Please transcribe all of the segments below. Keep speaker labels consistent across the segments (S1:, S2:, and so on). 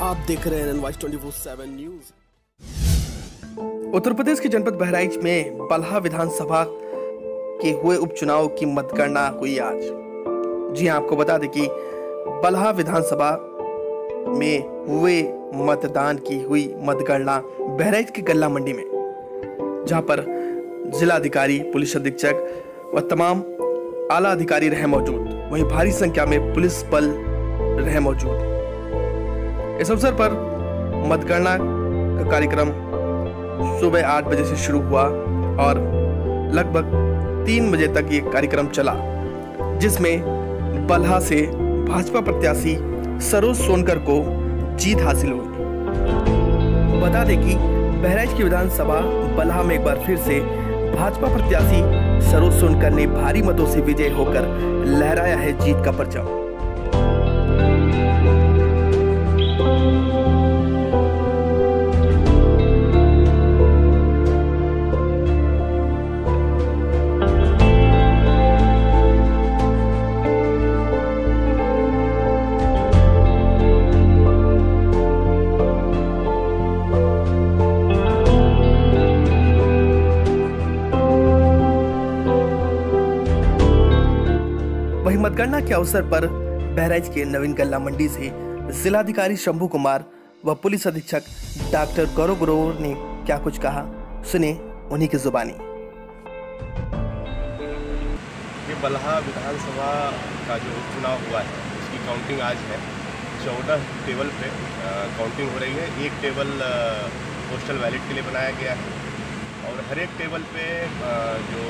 S1: आप देख रहे हैं NY 24/7 न्यूज।
S2: उत्तर प्रदेश के जनपद बहराइच में बल्हा विधानसभा के हुए उपचुनाव की मतगणना हुई आज। जी हां, आपको बता दें कि बल्हा विधानसभा में हुए मतदान की हुई मतगणना बहराइच के गल्ला मंडी में, जहां पर जिलाधिकारी, पुलिस अधीक्षक व तमाम आला अधिकारी रहे मौजूद। वहीं भारी संख्या में पुलिस बल रहे मौजूद। इस अवसर पर मतगणना का कार्यक्रम सुबह 8 बजे से शुरू हुआ और लगभग 3 बजे तक ये कार्यक्रम चला, जिसमें बल्हा से भाजपा प्रत्याशी सरोज सोनकर को जीत हासिल हुई। बता दें कि बहराइच की विधानसभा बल्हा में एक बार फिर से भाजपा प्रत्याशी सरोज सोनकर ने भारी मतों से विजय होकर लहराया है जीत का परचम। वहीं मतगणना के अवसर पर बहराइच के नवीन गल्ला मंडी से जिलाधिकारी शंभू कुमार व पुलिस अधीक्षक डॉक्टर गौरव ग्रोवर ने क्या कुछ कहा, सुने उन्हीं की जुबानी।
S3: ये बल्हा विधानसभा का जो चुनाव हुआ है उसकी काउंटिंग आज है। 14 टेबल पे काउंटिंग हो रही है। एक टेबल पोस्टल बैलेट के लिए बनाया गया है और हर एक टेबल पे जो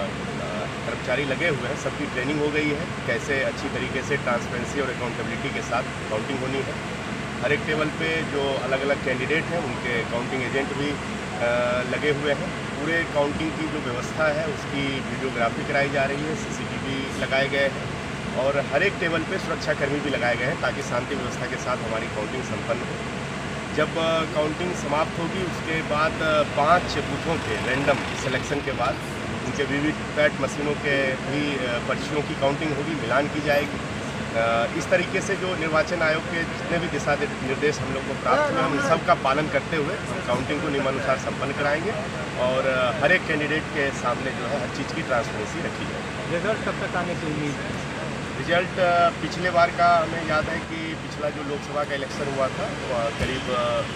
S3: कर्मचारी लगे हुए हैं सबकी ट्रेनिंग हो गई है, कैसे अच्छी तरीके से ट्रांसपेरेंसी और अकाउंटेबिलिटी के साथ काउंटिंग होनी है। हर एक टेबल पे जो अलग अलग कैंडिडेट हैं उनके काउंटिंग एजेंट भी लगे हुए हैं। पूरे काउंटिंग की जो व्यवस्था है उसकी वीडियोग्राफी कराई जा रही है, CCTV लगाए गए हैं और हर एक टेबल पे सुरक्षाकर्मी भी लगाए गए हैं ताकि शांति व्यवस्था के साथ हमारी काउंटिंग संपन्न हो। जब काउंटिंग समाप्त होगी उसके बाद 5 बूथों के रैंडम सिलेक्शन के बाद उनके वीवीपैट मशीनों के भी पर्चियों की काउंटिंग होगी, मिलान की जाएगी। इस तरीके से जो निर्वाचन आयोग के जितने भी दिशा निर्देश हम लोग को प्राप्त हुए, हम सब का पालन करते हुए हम काउंटिंग को नियमानुसार संपन्न कराएंगे और हर एक कैंडिडेट के सामने जो है हर चीज़ की ट्रांसपेरेंसी रखी जाएगी।
S4: रिजल्ट कब तक आने की उम्मीद है?
S3: रिजल्ट पिछले बार का हमें याद है कि पिछला जो लोकसभा का इलेक्शन हुआ था करीब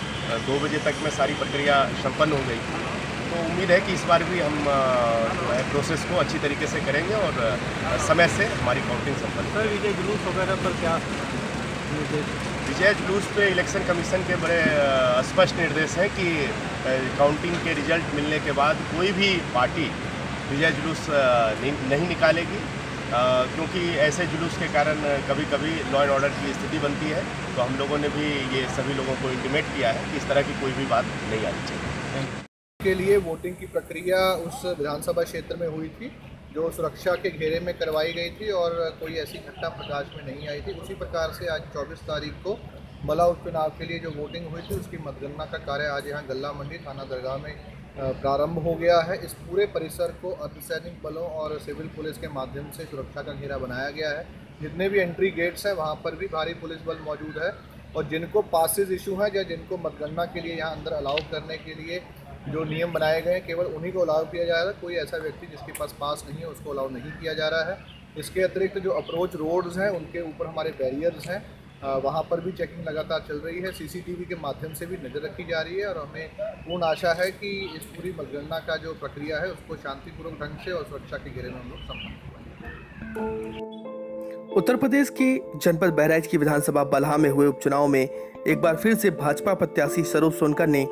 S3: 2 बजे तक में सारी प्रक्रिया संपन्न हो गई थी। तो उम्मीद है कि इस बार भी हम जो है प्रोसेस को अच्छी तरीके से करेंगे और समय से हमारी काउंटिंग संपन्न।
S4: सर, विजय जुलूस वगैरह पर क्या निर्देश?
S3: विजय जुलूस पे इलेक्शन कमीशन के बड़े स्पष्ट निर्देश हैं कि काउंटिंग के रिजल्ट मिलने के बाद कोई भी पार्टी विजय जुलूस नहीं निकालेगी, क्योंकि ऐसे जुलूस के कारण कभी कभी लॉ एंड ऑर्डर की स्थिति बनती है। तो हम लोगों ने भी ये सभी लोगों को इंटीमेट किया है कि इस तरह की कोई भी बात नहीं आनी चाहिए।
S5: के लिए वोटिंग की प्रक्रिया उस विधानसभा क्षेत्र में हुई थी जो सुरक्षा के घेरे में करवाई गई थी और कोई ऐसी घटना प्रकाश में नहीं आई थी। उसी प्रकार से आज 24 तारीख को बल्हा उपचुनाव के लिए जो वोटिंग हुई थी उसकी मतगणना का कार्य आज यहाँ गल्ला मंडी थाना दरगाह में प्रारंभ हो गया है। इस पूरे परिसर को अर्धसैनिक बलों और सिविल पुलिस के माध्यम से सुरक्षा का घेरा बनाया गया है। जितने भी एंट्री गेट्स हैं वहाँ पर भी भारी पुलिस बल मौजूद है और जिनको पासेज इशू हैं या जिनको मतगणना के लिए यहाँ अंदर अलाउ करने के लिए जो नियम बनाए गए हैं केवल उन्हीं को अलाउ किया जा रहा है। कोई ऐसा व्यक्ति जिसके पास पास नहीं है उसको अलाउ नहीं किया जा रहा है। इसके अतिरिक्त जो अप्रोच रोड्स हैं उनके ऊपर हमारे बैरियर्स हैं, वहाँ पर भी चेकिंग लगातार चल रही है। CCTV के माध्यम से भी नज़र रखी जा रही है और हमें पूर्ण आशा है कि इस पूरी मतगणना का जो प्रक्रिया है उसको शांतिपूर्वक ढंग से और सुरक्षा के घेरे में हम लोग संपन्न करेंगे।
S2: उत्तर प्रदेश के जनपद बहराइच की विधानसभा बल्हा में हुए उपचुनाव में एक बार फिर से भाजपा प्रत्याशी सरोज सोनकर ने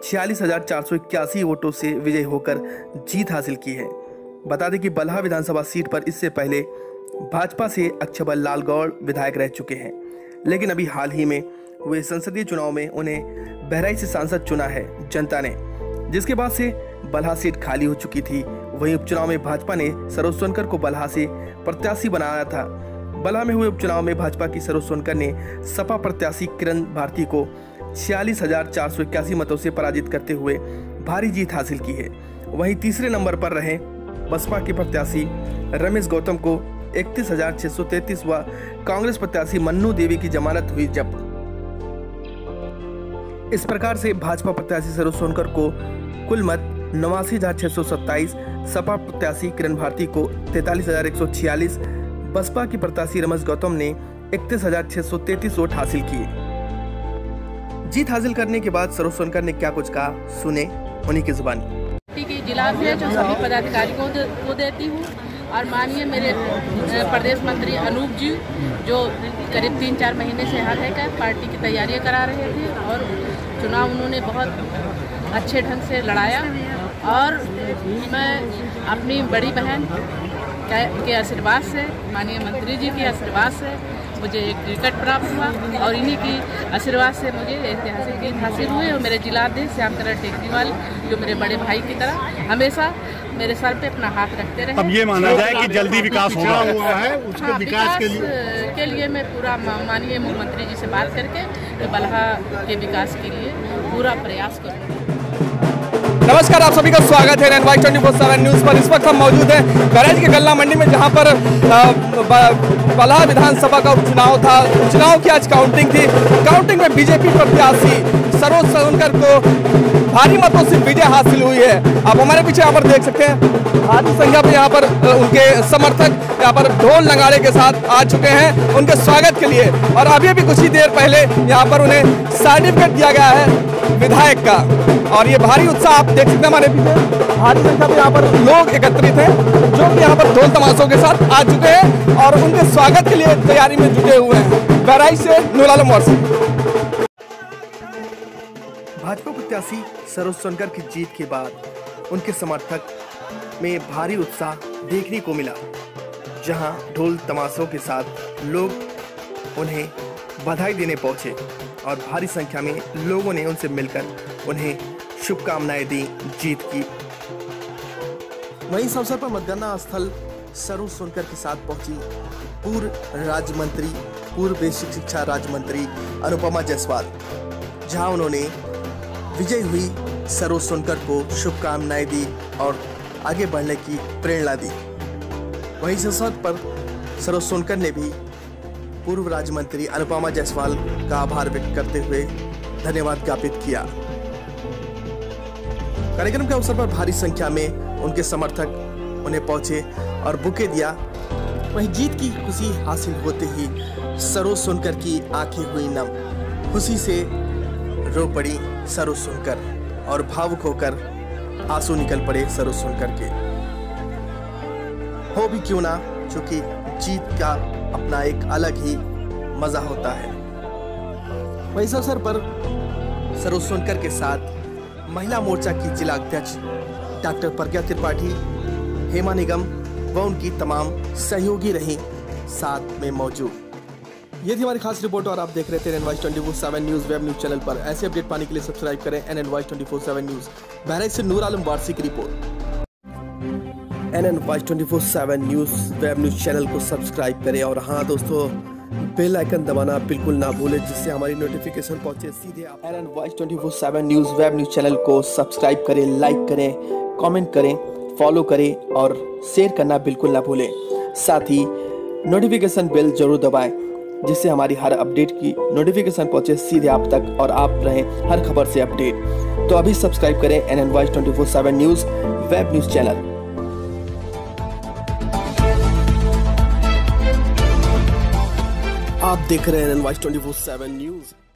S2: 46,481 वोटों से विजयी होकर जीत हासिल की है। बता दें कि बल्हा विधानसभा सीट पर इससे पहले भाजपा से अक्षयबल लाल गौड़ विधायक रह चुके हैं, लेकिन अभी हाल ही में हुए संसदीय चुनाव में उन्हें बहराइच से सांसद चुना है जनता ने, जिसके बाद से बल्हा सीट खाली हो चुकी थी। वहीं उपचुनाव में भाजपा ने सरोज सोनकर को बल्हा से प्रत्याशी बनाया था। बल्हा में हुए उपचुनाव में भाजपा की सरोज सोनकर ने सपा प्रत्याशी किरण भारती को 46,481 मतों से पराजित करते हुए भारी जीत हासिल की है। वहीं तीसरे नंबर पर रहे बसपा के प्रत्याशी रमेश गौतम को 31,633 व कांग्रेस प्रत्याशी मन्नू देवी की जमानत हुई जब्त। इस प्रकार से भाजपा प्रत्याशी सरोज सोनकर को कुल मत 89,627, सपा प्रत्याशी किरण भारती को 43,146, बसपा की प्रत्याशी रमेश गौतम ने 31,633 वोट हासिल किए। जीत हासिल करने के बाद सरोज सोनकर ने क्या कुछ कहा, सुने उन्हीं की जुबानी।
S6: की जिला में जो सभी पदाधिकारियों को देती हूँ और माननीय मेरे प्रदेश मंत्री अनूप जी जो करीब 3-4 महीने से यहाँ रहकर पार्टी की तैयारियां करा रहे थे और चुनाव उन्होंने बहुत अच्छे ढंग से लड़ाया और मैं अपनी बड़ी बहन के आशीर्वाद से, माननीय मंत्री जी के आशीर्वाद से मुझे एक टिकट प्राप्त हुआ और इन्हीं की आशीर्वाद से मुझे ऐतिहासिक जीत हासिल हुई और मेरे जिलाध्यक्ष श्यामकरण टेकरीवाल जो मेरे बड़े भाई की तरह हमेशा मेरे सर पे अपना हाथ रखते रहे।
S7: अब ये माना जाए कि जल्दी विकास हुआ है, उसके विकास
S6: के लिए मैं पूरा माननीय मुख्यमंत्री जी से बात करके बलहा के विकास के लिए पूरा प्रयास करूँगी।
S2: नमस्कार, आप सभी का स्वागत है NY 24/7 न्यूज़ पर। इस वक्त हम मौजूद हैं बहराइच के गल्ला मंडी में, जहां पर बलहा विधानसभा का उपचुनाव था। चुनाव की आज काउंटिंग थी। काउंटिंग में बीजेपी प्रत्याशी सरोज सोनकर को भारी मतों से विजय हासिल हुई है। आप हमारे पीछे यहाँ पर देख सकते हैं भारी संख्या में यहाँ पर उनके समर्थक यहाँ पर ढोल नगाड़े के साथ आ चुके हैं उनके स्वागत के लिए। और अभी कुछ ही देर पहले यहाँ पर उन्हें सर्टिफिकेट दिया गया है विधायक का। और ये भारी उत्साह आप देख सकते हैं हमारे पीछे भारी संख्या में यहाँ पर लोग एकत्रित हैं जो कि यहाँ पर ढोल तमाशों के साथ आ चुके हैं और उनके स्वागत के लिए तैयारी में जुटे हुए हैं। बहराइच से नूर आलम वारसी। भाजपा प्रत्याशी सरोज सोनकर की जीत के बाद उनके समर्थक में भारी उत्साह देखने को मिला, जहां ढोल तमाशों के साथ लोग उन्हें बधाई देने पहुंचे और भारी संख्या में लोगों ने उनसे मिलकर उन्हें शुभकामनाएं दी जीत की। वहीं इस अवसर पर मतगणना स्थल सरोज सोनकर के साथ पहुंची पूर्व राज्य मंत्री, पूर्व बेसिक शिक्षा राज्य मंत्री अनुपमा जायसवाल, जहां उन्होंने विजय हुई सरोज सोनकर को शुभकामनाएं दी और आगे बढ़ने की प्रेरणा दी। वहीं इस अवसर पर सरोज सोनकर ने भी पूर्व राज्य मंत्री अनुपमा जायसवाल का आभार व्यक्त करते हुए धन्यवाद ज्ञापित किया। कार्यक्रम के अवसर पर भारी संख्या में उनके समर्थक उन्हें पहुंचे और बुके दिया। वहीं जीत की खुशी हासिल होते ही सरोज सोनकर की आंखें हुई नम, खुशी से रो पड़ी सरोज सोनकर और भावुक होकर आंसू निकल पड़े सरोज सोनकर के। हो भी क्यों ना, क्योंकि जीत का अपना एक अलग ही मजा होता है। वहीं इस अवसर पर सरोज सोनकर के साथ महिला मोर्चा की जिला अध्यक्ष डॉक्टर प्रज्ञा त्रिपाठी, हेमा निगम व उनकी तमाम सहयोगी रही साथ में मौजूद। ये थी हमारी खास रिपोर्ट और आप देख रहे थे NY 24/7 news web news channel पर। ऐसे अपडेट पाने के लिए सब्सक्राइब करें NY 24/7 न्यूज़। बहराइच से नूर आलम वारसी की report. NY 24/7 news web news channel को सब्सक्राइब करें और हाँ दोस्तों, बेल आइकन दबाना बिल्कुल ना भूलें, जिससे हमारी नोटिफिकेशन पहुंचे सीधे आप। NY 24/7 news web news channel को सब्सक्राइब करें, लाइक करें, कमेंट करें, फॉलो करें और शेयर करना बिल्कुल ना भूलें। साथ ही नोटिफिकेशन बेल जरूर दबाएं, जिससे हमारी हर अपडेट की नोटिफिकेशन पहुंचे सीधे आप तक और आप रहें हर खबर से अपडेट। तो अभी सब्सक्राइब करें NY 24/7 news web news channel.
S1: आप देख रहे हैं NY 24/7 न्यूज़।